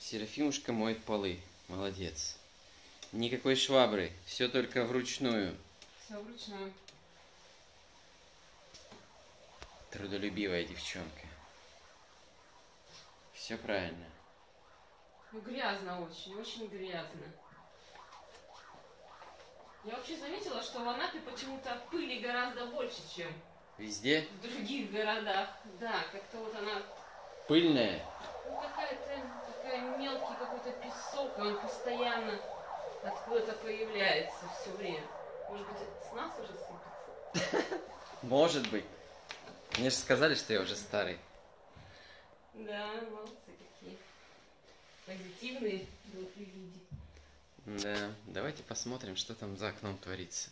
Серафимушка моет полы. Молодец. Никакой швабры. Все только вручную. Все вручную. Трудолюбивая девчонка. Все правильно. Ну, грязно очень, очень грязно. Я вообще заметила, что в Анапе почему-то пыли гораздо больше, чем Везде? в других городах. Да, как-то вот она... Пыльная? Ну, такая мелкий какой-то песок, и он постоянно откуда-то появляется все время. Может быть, с нас уже сыпется? Может быть. Мне же сказали, что я уже старый. Да, молодцы какие. Позитивные добрые люди. Да, давайте посмотрим, что там за окном творится.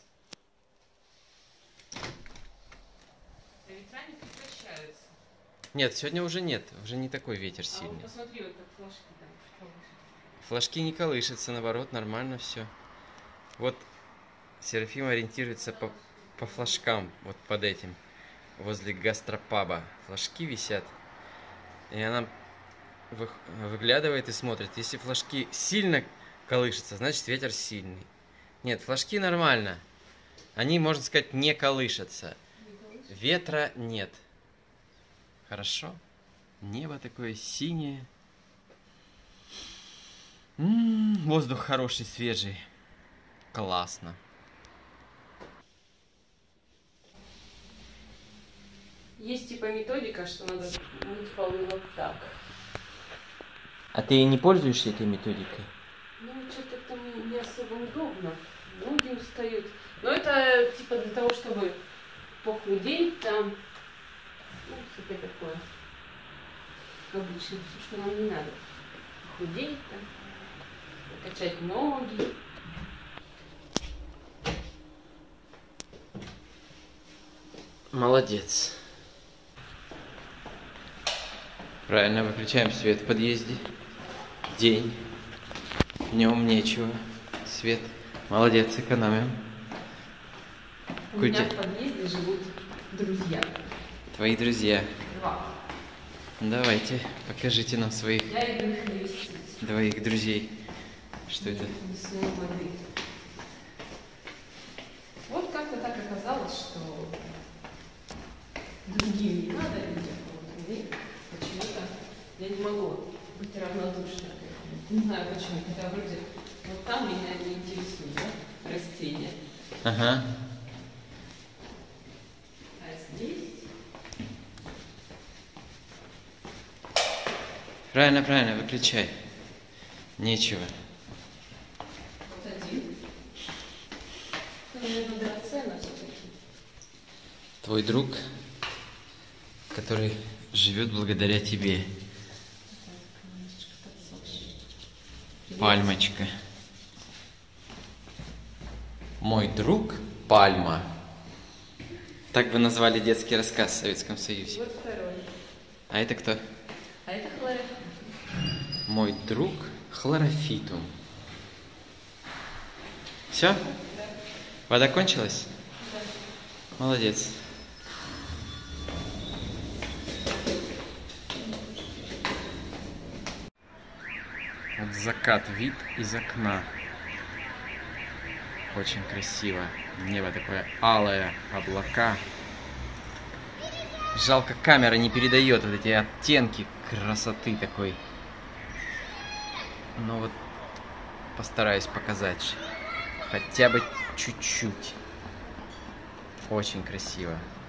Ветра не прекращаются. Нет, сегодня уже нет. Уже не такой ветер А сильный. вот посмотри, вот как флажки там колышутся. Флажки не колышутся, наоборот, нормально все. Вот Серафима ориентируется по флажкам, вот под этим, возле гастропаба. Флажки висят, и она выглядывает и смотрит. Если флажки сильно колышутся, значит ветер сильный. Нет, флажки нормально. Они, можно сказать, не колышутся. Ветра нет. Хорошо? Небо такое синее. Воздух хороший, свежий. Классно. Есть типа методика, что надо мыть полы вот так. А ты не пользуешься этой методикой? Ну, что-то там не особо удобно. Ноги устают. Но это типа для того, чтобы похудеть там. Ну, всякое такое. Обычно, все, что нам не надо. Похудеть там. Качать ноги. Молодец. Правильно, выключаем свет в подъезде. День. Днем нечего. Свет. Молодец, экономим. У меня в подъезде живут друзья. Твои друзья. Два. Давайте, покажите нам своих Я иду их навестить. двоих друзей. Что это? Несу им воды. Вот как-то так оказалось, что другим не надо людям, а вот мне почему-то я не могу быть равнодушной. Не знаю почему, хотя вроде вот там меня не интересует, да, растения. Ага. А здесь... Правильно, правильно, выключай. Нечего. Вот один. Ну, наверное, драцена все-таки. Твой друг, который живет благодаря тебе. Пальмочка. Мой друг Пальма. Так бы назвали детский рассказ в Советском Союзе. Вот второй. А это кто? А это хлорофилл. Мой друг Хлорофитум. Все? Да. Вода кончилась? Да. Молодец. Вот закат, вид из окна. Очень красиво. Небо такое алое, облака. Жалко, камера не передает вот эти оттенки красоты такой. Но вот постараюсь показать хотя бы чуть-чуть. Очень красиво.